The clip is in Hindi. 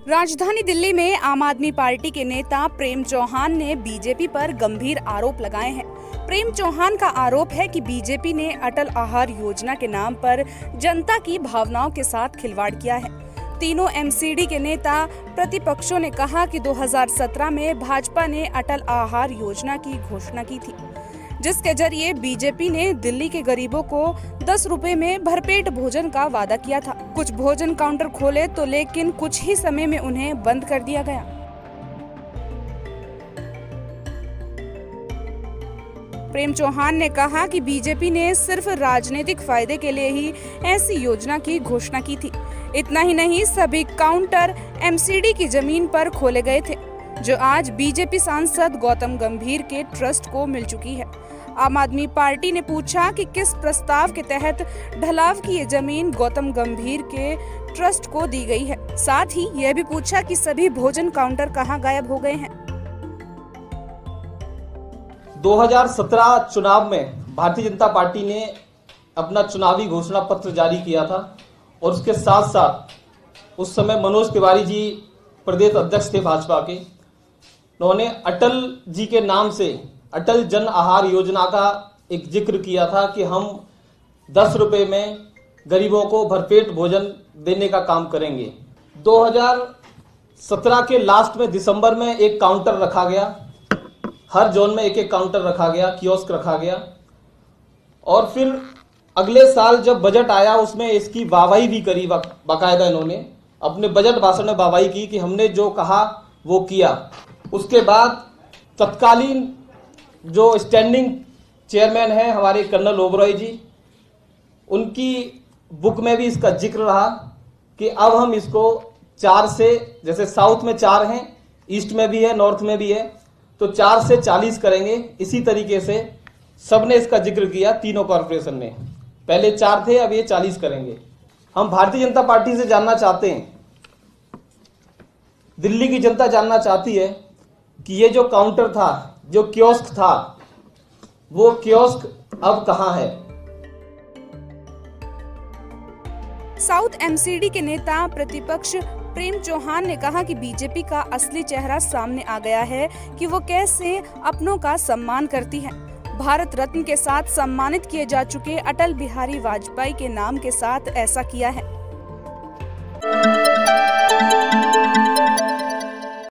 राजधानी दिल्ली में आम आदमी पार्टी के नेता प्रेम चौहान ने बीजेपी पर गंभीर आरोप लगाए हैं। प्रेम चौहान का आरोप है कि बीजेपी ने अटल आहार योजना के नाम पर जनता की भावनाओं के साथ खिलवाड़ किया है। तीनों एमसीडी के नेता प्रतिपक्षों ने कहा कि 2017 में भाजपा ने अटल आहार योजना की घोषणा की थी, जिसके जरिए बीजेपी ने दिल्ली के गरीबों को 10 रुपए में भरपेट भोजन का वादा किया था। कुछ भोजन काउंटर खोले तो लेकिन कुछ ही समय में उन्हें बंद कर दिया गया। प्रेम चौहान ने कहा कि बीजेपी ने सिर्फ राजनीतिक फायदे के लिए ही ऐसी योजना की घोषणा की थी। इतना ही नहीं, सभी काउंटर एमसीडी की जमीन पर खोले गए थे, जो आज बीजेपी सांसद गौतम गंभीर के ट्रस्ट को मिल चुकी है। आम आदमी पार्टी ने पूछा कि किस प्रस्ताव के तहत ढलाव की ये जमीन गौतम गंभीर के ट्रस्ट को दी गई है। साथ ही यह भी पूछा कि सभी भोजन काउंटर कहां गायब हो गए हैं। 2017 चुनाव में भारतीय जनता पार्टी ने अपना चुनावी घोषणा पत्र जारी किया था और उसके साथ साथ उस समय मनोज तिवारी जी प्रदेश अध्यक्ष थे भाजपा के। उन्होंने अटल जी के नाम से अटल जन आहार योजना का एक जिक्र किया था कि हम 10 रुपए में गरीबों को भरपेट भोजन देने का काम करेंगे। 2017 के लास्ट में दिसंबर में एक काउंटर रखा गया, हर जोन में एक काउंटर रखा गया, कियोस्क रखा गया। और फिर अगले साल जब बजट आया उसमें इसकी वाहवाही भी करी, बाकायदा इन्होंने अपने बजट भाषण में वाहवाही की कि हमने जो कहा वो किया। उसके बाद तत्कालीन जो स्टैंडिंग चेयरमैन है हमारे कर्नल ओबरॉय जी, उनकी बुक में भी इसका जिक्र रहा कि अब हम इसको 4 से, जैसे साउथ में 4 हैं, ईस्ट में भी है, नॉर्थ में भी है, तो 4 से 40 करेंगे। इसी तरीके से सबने इसका जिक्र किया, तीनों कॉर्पोरेशन ने। पहले 4 थे, अब ये 40 करेंगे। हम भारतीय जनता पार्टी से जानना चाहते हैं, दिल्ली की जनता जानना चाहती है कि ये जो काउंटर था, जो कियोस्क था, वो कियोस्क अब कहां है। साउथ एमसीडी के नेता प्रतिपक्ष प्रेम चौहान ने कहा कि बीजेपी का असली चेहरा सामने आ गया है कि वो कैसे अपनों का सम्मान करती है। भारत रत्न के साथ सम्मानित किए जा चुके अटल बिहारी वाजपेयी के नाम के साथ ऐसा किया है।